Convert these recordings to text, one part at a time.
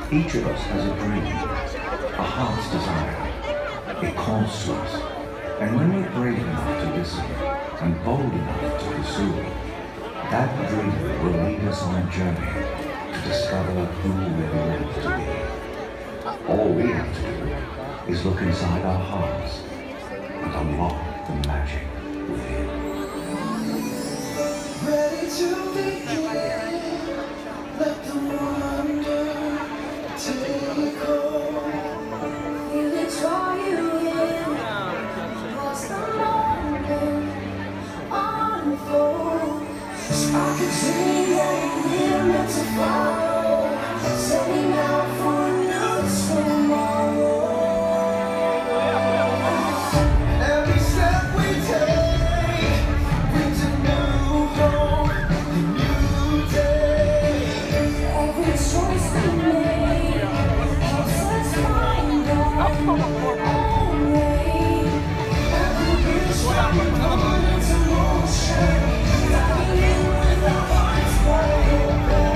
Each of us has a dream, a heart's desire. It calls to us, and when we're brave enough to listen and bold enough to pursue it, that dream will lead us on a journey to discover who we're meant to be. All we have to do is look inside our hearts and unlock the magic within. Ready to begin, let the wonder take hold. Feel it draw you in, watch the moment unfold. Spark a dream that we're meant to follow, setting out for a new tomorrow. Every step we take brings a new hope, a new day. Every choice we make helps us find our own way. Every wish that we put into motion, diving in with our hearts wide open.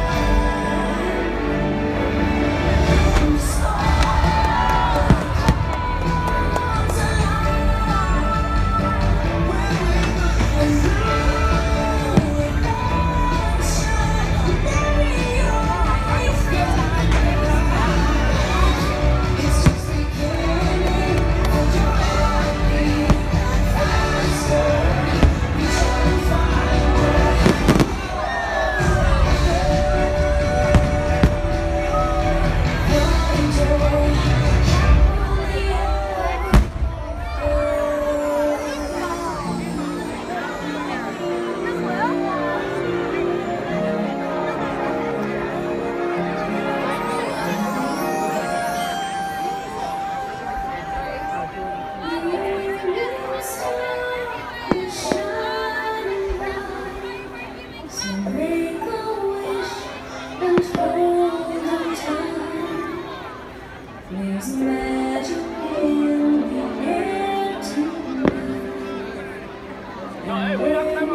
There's magic in the air tonight, and everything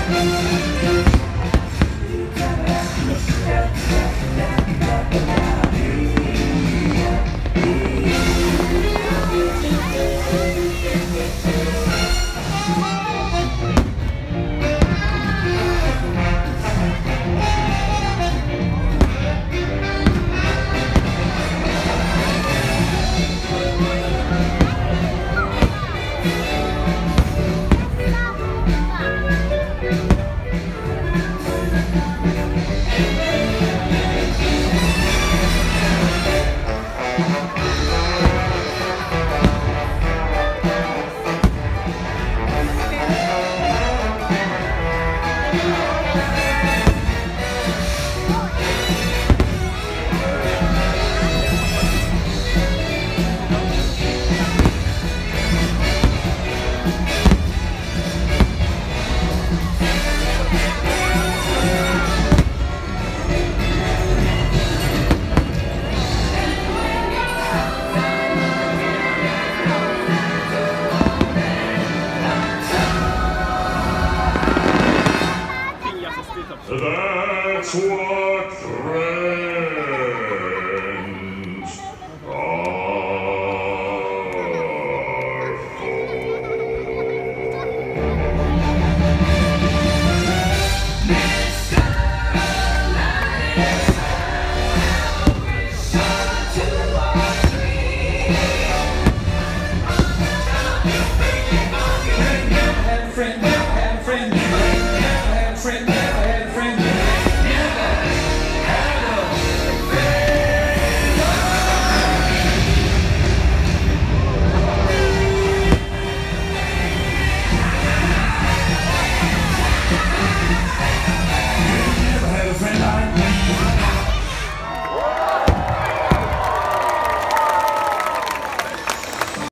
That's what